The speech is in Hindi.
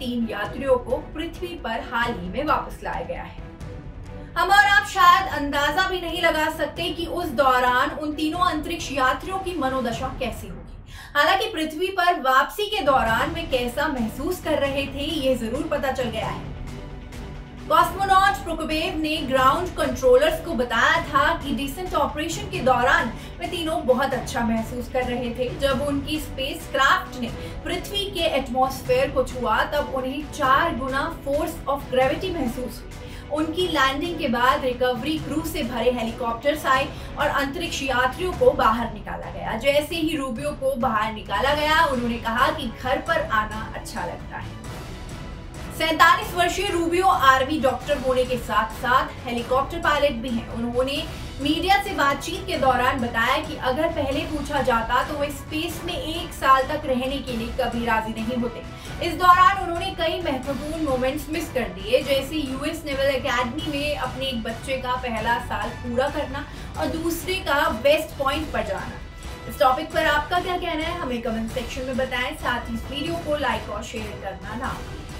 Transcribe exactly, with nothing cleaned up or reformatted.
तीन यात्रियों को पृथ्वी पर हाल ही में वापस लाया गया है। हम और आप शायद अंदाजा भी नहीं लगा सकते कि उस दौरान उन तीनों अंतरिक्ष यात्रियों की मनोदशा कैसी होगी। हालांकि पृथ्वी पर वापसी के दौरान वे कैसा महसूस कर रहे थे, ये जरूर पता चल गया है। कॉस्मोनॉट प्रोकोपेव ने ग्राउंड कंट्रोलर्स को बताया था कि डिसेंट ऑपरेशन के दौरान वे तीनों बहुत अच्छा महसूस कर रहे थे। जब उनकी स्पेसक्राफ्ट ने पृथ्वी के एटमॉस्फेयर को छुआ तब उन्हें चार गुना फोर्स ऑफ ग्रेविटी महसूस हुई। उनकी लैंडिंग के बाद रिकवरी क्रू से भरे हेलीकॉप्टर्स आए और अंतरिक्ष यात्रियों को बाहर निकाला गया। जैसे ही रूबियो को बाहर निकाला गया, उन्होंने कहा कि घर पर आना अच्छा लगता है। सैंतालीस वर्षीय रूबियो आर्मी डॉक्टर होने के साथ साथ हेलीकॉप्टर पायलट भी हैं। उन्होंने मीडिया से बातचीत के दौरान बताया कि अगर पहले पूछा जाता तो वे स्पेस में एक साल तक रहने के लिए कभी राजी नहीं होते। इस दौरान उन्होंने कई महत्वपूर्ण मोमेंट्स मिस कर दिए, जैसे यूएस नेवल एकेडमी में अपने एक बच्चे का पहला साल पूरा करना और दूसरे का वेस्ट पॉइंट पर जाना। इस टॉपिक पर आपका क्या कहना है, हमें कमेंट सेक्शन में बताएं। साथ ही इस वीडियो को लाइक और शेयर करना ना भूलें।